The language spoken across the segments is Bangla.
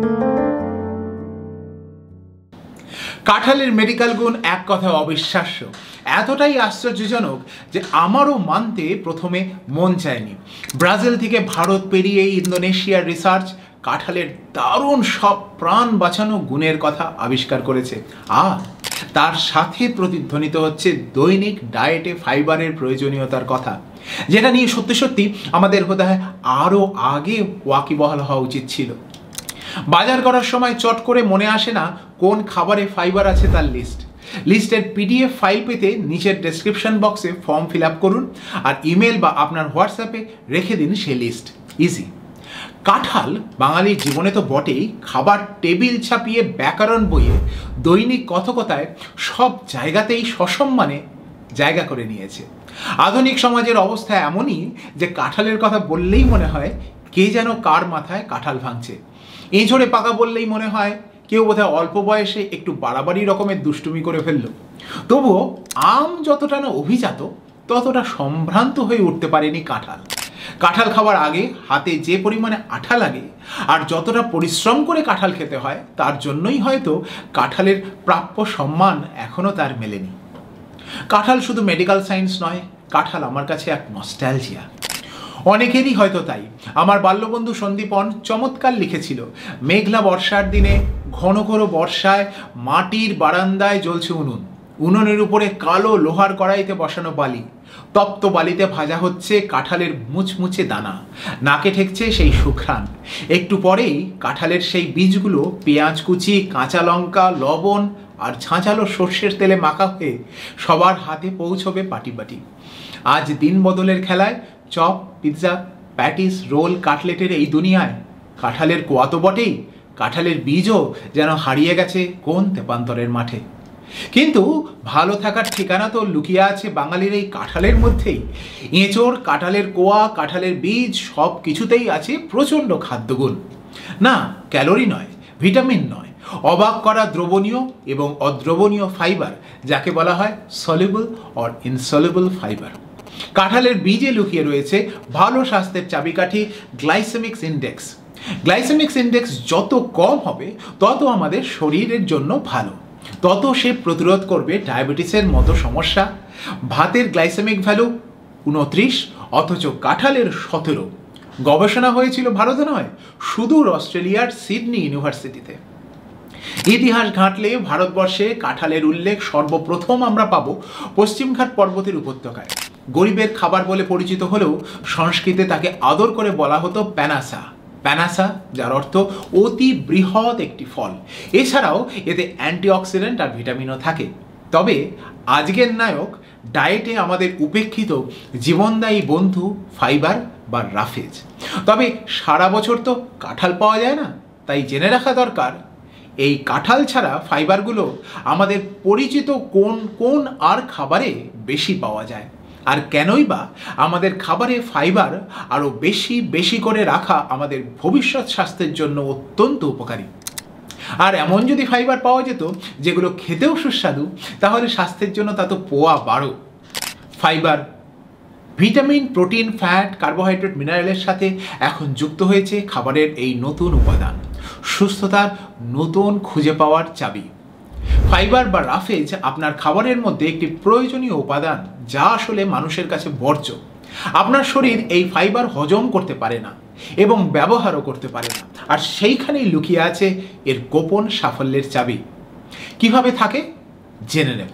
কাঁঠালের মেডিকেল গুণ এক কথায় অবিশ্বাস্য, এতটাই আশ্চর্যজনক যে আমারও মানতে প্রথমে মন চায়নি। ব্রাজিল থেকে ভারত পেরিয়ে ইন্দোনেশিয়ার রিসার্চ কাঁঠালের দারুণ সব প্রাণ বাঁচানো গুণের কথা আবিষ্কার করেছে, আর তার সাথে প্রতিধ্বনিত হচ্ছে দৈনিক ডায়েটে ফাইবারের প্রয়োজনীয়তার কথা, যেটা নিয়ে সত্যি সত্যি আমাদের বোধহয় আরও আগে ওয়াকিবহাল হওয়া উচিত ছিল। বাজার করার সময় চট করে মনে আসে না কোন খাবারে ফাইবার আছে তার লিস্টের পিডিএফ ফাইল পেতে নিচের ডেসক্রিপশন বক্সে ফর্ম ফিল আপ করুন আর ইমেল বা আপনার হোয়াটসঅ্যাপে রেখে দিন সেই লিস্ট। ইজি। কাঁঠাল বাঙালির জীবনে তো বটেই, খাবার টেবিল ছাপিয়ে ব্যাকরণ বইয়ে দৈনিক কথকতায় সব জায়গাতেই সসম্মানে জায়গা করে নিয়েছে। আধুনিক সমাজের অবস্থা এমনই যে কাঁঠালের কথা বললেই মনে হয় কে যেন কার মাথায় কাঁঠাল ভাঙছে। এঁচড়ে পাকা বললেই মনে হয় কেউ বোধহয় অল্প বয়সে একটু বাড়াবাড়ি রকমের দুষ্টুমি করে ফেললো। তবুও আম যতটা না অভিজাত ততটা সম্ভ্রান্ত হয়ে উঠতে পারেনি কাঁঠাল। কাঁঠাল খাওয়ার আগে হাতে যে পরিমাণে আঠা লাগে আর যতটা পরিশ্রম করে কাঁঠাল খেতে হয় তার জন্যই হয়তো কাঁঠালের প্রাপ্য সম্মান এখনও তার মেলেনি। কাঁঠাল শুধু মেডিকেল সায়েন্স নয়, কাঁঠাল আমার কাছে এক নস্টালজিয়া। অনেকেরই হয়তো তাই। আমার বাল্যবন্ধু সন্দীপন চমৎকার লিখেছিল, মেঘলা বর্ষার দিনে ঘন ঘন বর্ষায় মাটির বারান্দায় জ্বলছে উনুন, উনুনের উপরে কালো লোহার কড়াইতে বসানো বালি, তপ্ত বালিতে ভাজা হচ্ছে কাঁঠালের মুচমুচে দানা, নাকে ঠেকছে সেই সুঘ্রাণ। একটু পরেই কাঁঠালের সেই বীজগুলো পেঁয়াজ কুচি, কাঁচা লঙ্কা, লবণ আর ঝাঁঝালো সর্ষের তেলে মাখা হয়ে সবার হাতে পৌঁছবে পাটি পাটি। আজ দিন বদলের খেলায় চপ, পিৎজা, প্যাটিস, রোল, কাটলেটের এই দুনিয়ায় কাঁঠালের কোয়া তো বটেই, কাঁঠালের বীজও যেন হারিয়ে গেছে কোন তেপান্তরের মাঠে। কিন্তু ভালো থাকার ঠিকানা তো লুকিয়ে আছে বাঙালির এই কাঁঠালের মধ্যেই। এঁচড়, কাঁঠালের কোয়া, কাঁঠালের বীজ সব কিছুতেই আছে প্রচণ্ড খাদ্যগুণ। না ক্যালোরি নয়, ভিটামিন নয়, অবাক করা দ্রবণীয় এবং অদ্রবণীয় ফাইবার, যাকে বলা হয় সলিউবল অর ইনসলিউবল ফাইবার। কাঁঠালের বীজে লুকিয়ে রয়েছে ভালো স্বাস্থ্যের চাবিকাঠি গ্লাইসেমিক ইন্ডেক্স। গ্লাইসেমিক ইন্ডেক্স যত কম হবে তত আমাদের শরীরের জন্য ভালো, তত সে প্রতিরোধ করবে ডায়াবেটিসের মতো সমস্যা। ভাতের গ্লাইসেমিক ভ্যালু 29 অথচ কাঁঠালের 17। গবেষণা হয়েছিল ভারতে নয়, সুদূর অস্ট্রেলিয়ার সিডনি ইউনিভার্সিটিতে। ইতিহাস ঘাঁটলে ভারতবর্ষে কাঁঠালের উল্লেখ সর্বপ্রথম আমরা পাবো পশ্চিমঘাট পর্বতের উপত্যকায়। গরিবের খাবার বলে পরিচিত হলেও সংস্কৃতে তাকে আদর করে বলা হতো প্যানাসা। প্যানাসা যার অর্থ অতি বৃহৎ একটি ফল। এছাড়াও এতে অ্যান্টিঅক্সিডেন্ট আর ভিটামিনও থাকে। তবে আজকের নায়ক ডায়েটে আমাদের উপেক্ষিত জীবনদায়ী বন্ধু ফাইবার বা রাফেজ। তবে সারা বছর তো কাঁঠাল পাওয়া যায় না, তাই জেনে রাখা দরকার এই কাঁঠাল ছাড়া ফাইবারগুলো আমাদের পরিচিত কোন কোন আর খাবারে বেশি পাওয়া যায়, আর কেনই বা আমাদের খাবারে ফাইবার আরও বেশি বেশি করে রাখা আমাদের ভবিষ্যৎ স্বাস্থ্যের জন্য অত্যন্ত উপকারী। আর এমন যদি ফাইবার পাওয়া যেত যেগুলো খেতেও সুস্বাদু, তাহলে স্বাস্থ্যের জন্য তা তো পোয়া 12। Fibre vitamin, protein, fat, carbohydrate, মিনারেলের সাথে এখন যুক্ত হয়েছে খাবারের এই নতুন উপাদান, সুস্থতার নতুন খুঁজে পাওয়ার চাবি। ফাইবার বা রাফেজ আপনার খাবারের মধ্যে একটি প্রয়োজনীয় উপাদান, যা আসলে মানুষের কাছে বর্জ্য। আপনার শরীর এই ফাইবার হজম করতে পারে না এবং ব্যবহারও করতে পারে না, আর সেইখানেই লুকিয়ে আছে এর গোপন সাফল্যের চাবি। কিভাবে থাকে জেনে নেব।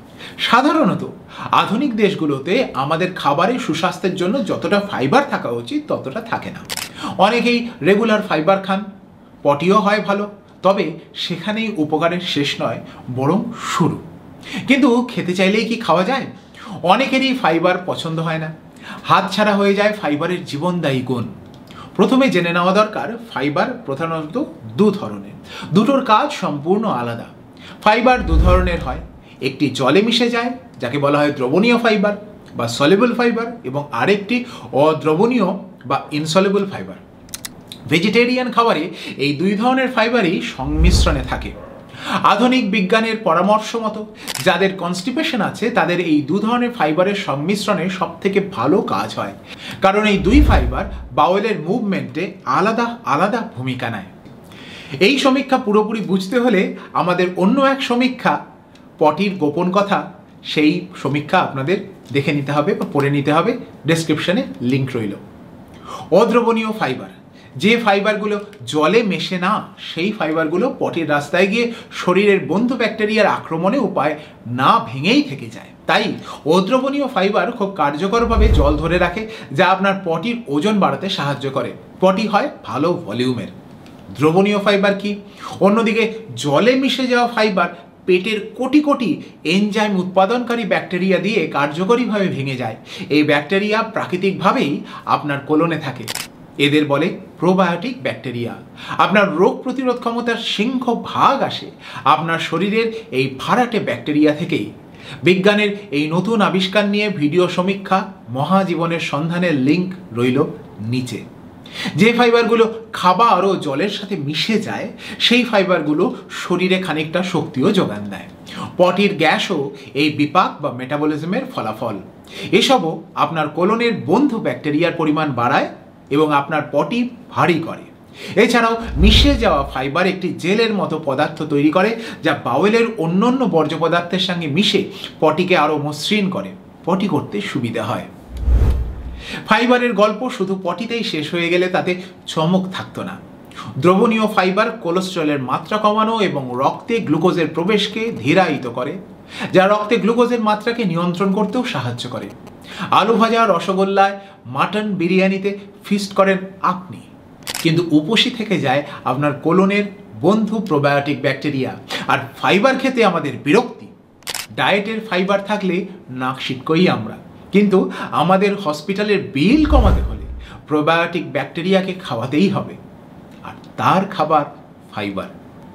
সাধারণত আধুনিক দেশগুলোতে আমাদের খাবারে সুস্বাস্থ্যের জন্য যতটা ফাইবার থাকা উচিত ততটা থাকে না। অনেকেই রেগুলার ফাইবার খান, পটিও হয় ভালো, তবে সেখানেই উপকারের শেষ নয় বরং শুরু। কিন্তু খেতে চাইলেই কি খাওয়া যায়? অনেকেরই ফাইবার পছন্দ হয় না, হাতছাড়া হয়ে যায় ফাইবারের জীবনদায়ী গুণ। প্রথমে জেনে নেওয়া দরকার ফাইবার প্রধানত দু ধরনের, দুটোর কাজ সম্পূর্ণ আলাদা। ফাইবার দু ধরনের হয়, একটি জলে মিশে যায় যাকে বলা হয় দ্রবণীয় ফাইবার বা সলিউবল ফাইবার, এবং আরেকটি অদ্রবণীয় বা ইনসলিউবল ফাইবার। ভেজিটেরিয়ান খাবারে এই দুই ধরনের ফাইবারই সংমিশ্রণে থাকে। আধুনিক বিজ্ঞানের পরামর্শ মতো যাদের কনস্টিপেশন আছে তাদের এই দু ধরনের ফাইবারের সংমিশ্রণে সব থেকে ভালো কাজ হয়, কারণ এই দুই ফাইবার বাওয়েলের মুভমেন্টে আলাদা আলাদা ভূমিকা নেয়। এই সমীক্ষা পুরোপুরি বুঝতে হলে আমাদের অন্য এক সমীক্ষা, পটির গোপন কথা, সেই সমীক্ষা আপনাদের দেখে নিতে হবে বা পড়ে নিতে হবে। ডেসক্রিপশনে লিঙ্ক রইল। অদ্রবণীয় ফাইবার, যে ফাইবারগুলো জলে মেশে না, সেই ফাইবারগুলো পটির রাস্তায় গিয়ে শরীরের বন্ধু ব্যাকটেরিয়ার আক্রমণে উপায় না ভেঙেই থেকে যায়। তাই অদ্রবণীয় ফাইবার খুব কার্যকরভাবে জল ধরে রাখে, যা আপনার পটির ওজন বাড়াতে সাহায্য করে। পটি হয় ভালো ভলিউমের। দ্রবণীয় ফাইবার কি? অন্যদিকে জলে মিশে যাওয়া ফাইবার পেটের কোটি কোটি এনজাইম উৎপাদনকারী ব্যাকটেরিয়া দিয়ে কার্যকরীভাবে ভেঙে যায়। এই ব্যাকটেরিয়া প্রাকৃতিকভাবেই আপনার কোলনে থাকে। এদের বলে প্রোবায়োটিক ব্যাকটেরিয়া। আপনার রোগ প্রতিরোধ ক্ষমতার সিংহভাগ আসে আপনার শরীরের এই ভাড়াটে ব্যাকটেরিয়া থেকেই। বিজ্ঞানের এই নতুন আবিষ্কার নিয়ে ভিডিও সমীক্ষা মহাজীবনের সন্ধানের লিঙ্ক রইল নিচে। যে ফাইবারগুলো খাবার ও জলের সাথে মিশে যায়, সেই ফাইবারগুলো শরীরে খানিকটা শক্তিও যোগান দেয়। পটির গ্যাসও এই বিপাক বা মেটাবলিজমের ফলাফল। এসবও আপনার কোলনের বন্ধু ব্যাকটেরিয়ার পরিমাণ বাড়ায় এবং আপনার পটি ভারী করে। এছাড়াও মিশে যাওয়া ফাইবার একটি জেলের মতো পদার্থ তৈরি করে, যা বাউলের অন্যান্য বর্জ্য পদার্থের সঙ্গে মিশে পটিকে আরও মসৃণ করে, পটি করতে সুবিধা হয়। ফাইবারের গল্প শুধু পটিতেই শেষ হয়ে গেলে তাতে চমক থাকতো না। দ্রবণীয় ফাইবার কোলেস্টেরলের মাত্রা কমানো এবং রক্তে গ্লুকোজের প্রবেশকে ধীরায়িত করে, যা রক্তে গ্লুকোজের মাত্রাকে নিয়ন্ত্রণ করতেও সাহায্য করে। আলু ভাজা, রসগোল্লায়, মাটন বিরিয়ানিতে ফিস্ট করেন আপনি, কিন্তু উপসী থেকে যায় আপনার কোলনের বন্ধু প্রোবায়োটিক ব্যাকটেরিয়া। আর ফাইবার খেতে আমাদের বিরক্তি। ডায়েটের ফাইবার থাকলে নাক সিটকই আমরা, কিন্তু আমাদের হসপিটালের বিল কমাতে হলে প্রোবায়োটিক ব্যাকটেরিয়াকে খাওয়াতেই হবে, আর তার খাবার ফাইবার।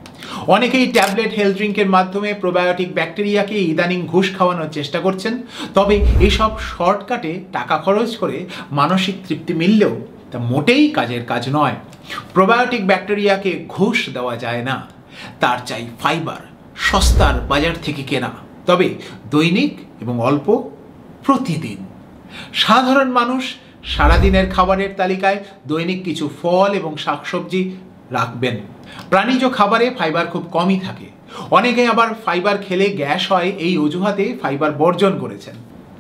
অনেকেই ট্যাবলেট হেলথ ড্রিঙ্কের মাধ্যমে প্রোবায়োটিক ব্যাকটেরিয়াকে ইদানিং ঘুষ খাওয়ানোর চেষ্টা করছেন। তবে এসব শর্টকাটে টাকা খরচ করে মানসিক তৃপ্তি মিললেও তা মোটেই কাজের কাজ নয়। প্রোবায়োটিক ব্যাকটেরিয়াকে ঘুষ দেওয়া যায় না, তার চাই ফাইবার, সস্তার বাজার থেকে কেনা, তবে দৈনিক এবং অল্প প্রতিদিন। সাধারণ মানুষ সারাদিনের খাবারের তালিকায় দৈনিক কিছু ফল এবং শাকসবজি রাখবেন। প্রাণীজ খাবারে ফাইবার খুব কমই থাকে। অনেকে আবার ফাইবার খেলে গ্যাস হয় এই অজুহাতে ফাইবার বর্জন করেছেন।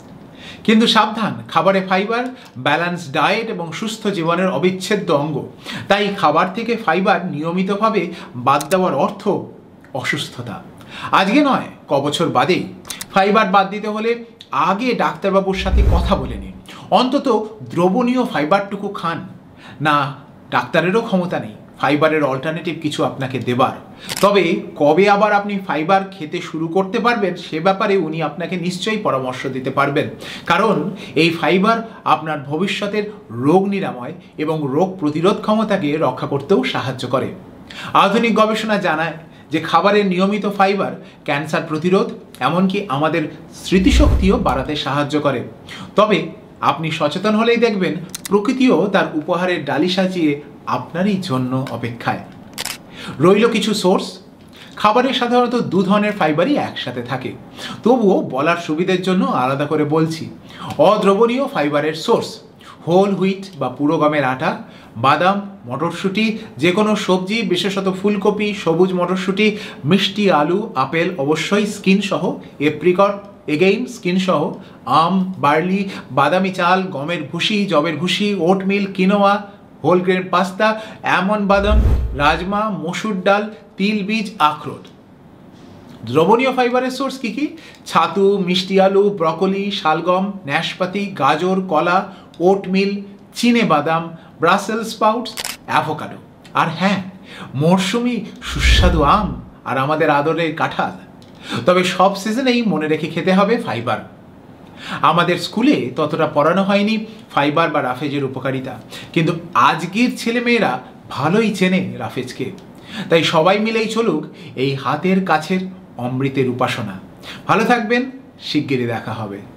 কিন্তু সাবধান, খাবারে ফাইবার ব্যালেন্স ডায়েট এবং সুস্থ জীবনের অবিচ্ছেদ্য অঙ্গ। তাই খাবার থেকে ফাইবার নিয়মিতভাবে বাদ দেওয়ার অর্থ অসুস্থতা। আজকে নয়, কবছর বাদেই। ফাইবার বাদ দিতে হলে আগে ডাক্তারবাবুর সাথে কথা বলে নিন। অন্তত দ্রবণীয় ফাইবারটুকু খান না। ডাক্তারেরও ক্ষমতা নেই ফাইবারের অল্টারনেটিভ কিছু আপনাকে দেবার। তবে কবে আবার আপনি ফাইবার খেতে শুরু করতে পারবেন সে ব্যাপারে উনি আপনাকে নিশ্চয়ই পরামর্শ দিতে পারবেন, কারণ এই ফাইবার আপনার ভবিষ্যতের রোগ নিরাময় এবং রোগ প্রতিরোধ ক্ষমতাকে রক্ষা করতেও সাহায্য করে। আধুনিক গবেষণা জানায় যে খাবারের নিয়মিত ফাইবার ক্যান্সার প্রতিরোধ, এমনকি আমাদের স্মৃতিশক্তিও বাড়াতে সাহায্য করে। তবে আপনি সচেতন হলেই দেখবেন প্রকৃতিও তার উপহারের ডালি সাজিয়ে আপনারই জন্য অপেক্ষায়। রইল কিছু সোর্স। খাবারে সাধারণত দু ধরনের ফাইবারই একসাথে থাকে, তবুও বলার সুবিধের জন্য আলাদা করে বলছি। অদ্রবণীয় ফাইবারের সোর্স: হোল হুইট বা পুরো গমের আটা, বাদাম, মটরশুঁটি, যে কোনো সবজি, বিশেষত ফুলকপি, সবুজ মটরশুঁটি, মিষ্টি আলু, আপেল, অবশ্যই স্কিন সহ, এপ্রিকট এগেইন স্কিন সহ, আম, বার্লি, বাদামি চাল, গমের ভুসি, জবের ভুসি, oatmeal, quinoa, whole grain pasta, almond বাদাম, রাজমা, মসুর ডাল, তিল বীজ, আখরোট। দ্রবণীয় ফাইবারের সোর্স কি কি? ছাতু, মিষ্টি আলু, ব্রকলি, শালগম, নাশপাতি, গাজর, কলা, ওটমিল, চিনে বাদাম, ব্রাসেল স্প্রাউটস, অ্যাভোকাডো, আর হ্যাঁ, মরশুমি সুস্বাদু আম আর আমাদের আদরের কাঁঠাল। তবে সব সিজনেই মনে রেখে খেতে হবে ফাইবার। আমাদের স্কুলে ততটা পড়ানো হয়নি ফাইবার বা রাফেজের উপকারিতা, কিন্তু আজকের ছেলেমেয়েরা ভালোই চেনে রাফেজকে। তাই সবাই মিলেই চলুক এই হাতের কাছের অমৃতের উপাসনা। ভালো থাকবেন, শিগগিরই দেখা হবে।